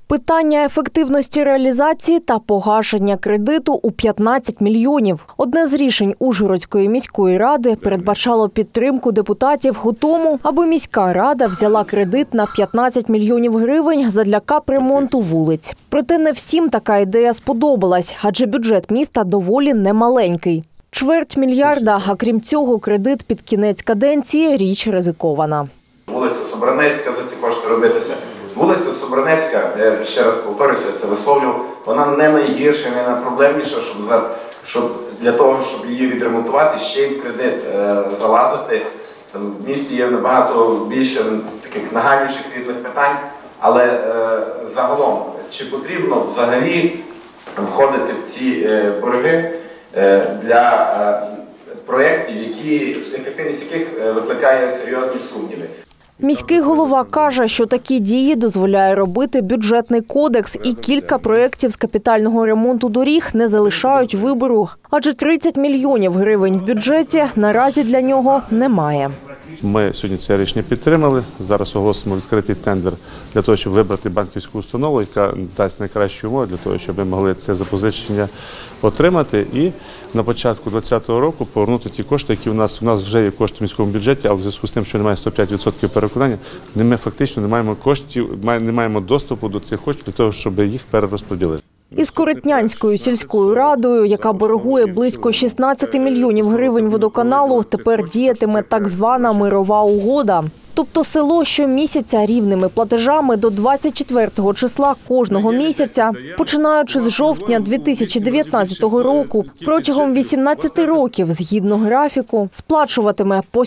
Питання ефективності реалізації та погашення кредиту у 15 мільйонів. Одне з рішень Ужгородської міської ради передбачало підтримку депутатів у тому, аби міська рада взяла кредит на 15 мільйонів гривень задля капремонту вулиць. Проте не всім така ідея сподобалась, адже бюджет міста доволі немаленький. Чверть мільярда, а крім цього, кредит під кінець каденції – річ ризикована. Вулиця Собранецька за ці кошти робитися. Вулиця Собранецька, я ще раз повторюся, це висловлював, вона не найгірша, не найпроблемніша, щоб для того, щоб її відремонтувати, ще й в кредит залазити. В місті є набагато більше таких нагальніших різних питань, але загалом, чи потрібно взагалі входити в ці борги для проєктів, ефективність яких викликає серйозні сумніви. Міський голова каже, що такі дії дозволяє робити бюджетний кодекс, і кілька проєктів з капітального ремонту доріг не залишають вибору. Адже 30 мільйонів гривень в бюджеті наразі для нього немає. Ми сьогодні це рішення підтримали. Зараз оголосимо відкритий тендер для того, щоб вибрати банківську установу, яка дасть найкращі умови для того, щоб ми могли це запозичення отримати. І на початку 2020 року повернути ті кошти, які у нас вже є кошти в міському бюджеті, але в зв'язку з тим, що немає 105% переконання, ми фактично не маємо коштів, не маємо доступу до цих коштів для того, щоб їх перерозподілити. Із Коротнянською сільською радою, яка боргує близько 16 мільйонів гривень водоканалу, тепер діятиме так звана мирова угода. Тобто село щомісяця рівними платежами до 24 числа кожного місяця, починаючи з жовтня 2019 року, протягом 18 років, згідно графіку, сплачуватиме по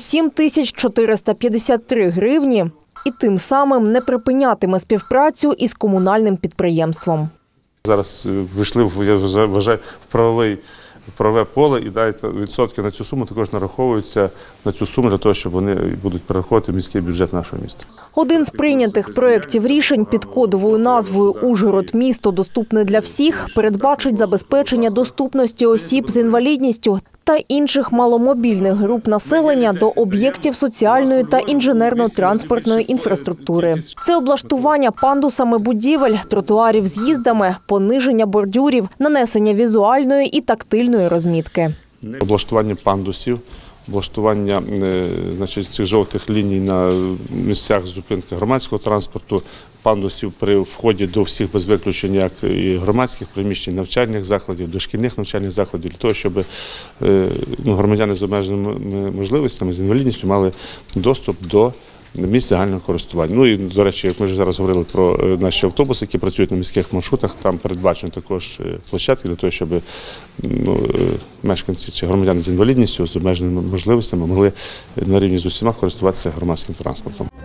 7453 гривні і тим самим не припинятиме співпрацю із комунальним підприємством. Зараз вийшли, я вважаю, в правове поле і дають відсотки на цю суму, також нараховуються на цю суму для того, щоб вони будуть перераховувати в міський бюджет нашого міста. Один з прийнятих проєктів рішень під кодовою назвою «Ужгород. Місто доступне для всіх» передбачить забезпечення доступності осіб з інвалідністю та інших маломобільних груп населення до об'єктів соціальної та інженерно-транспортної інфраструктури. Це облаштування пандусами будівель, тротуарів з їздами, пониження бордюрів, нанесення візуальної і тактильної розмітки. Облаштування пандусів, облаштування цих жовтих ліній на місцях зупинки громадського транспорту, пандусів при вході до всіх без виключення, як і громадських приміщень, навчальних закладів, дошкільних навчальних закладів, для того, щоб громадяни з обмеженими можливостями, з інвалідністю мали доступ до місць загального користування. Ну і, до речі, як ми вже зараз говорили про наші автобуси, які працюють на міських маршрутах, там передбачено також площадки для того, щоб мешканці чи громадяни з інвалідністю, з обмеженими можливостями могли на рівні з усіма користуватися громадським транспортом.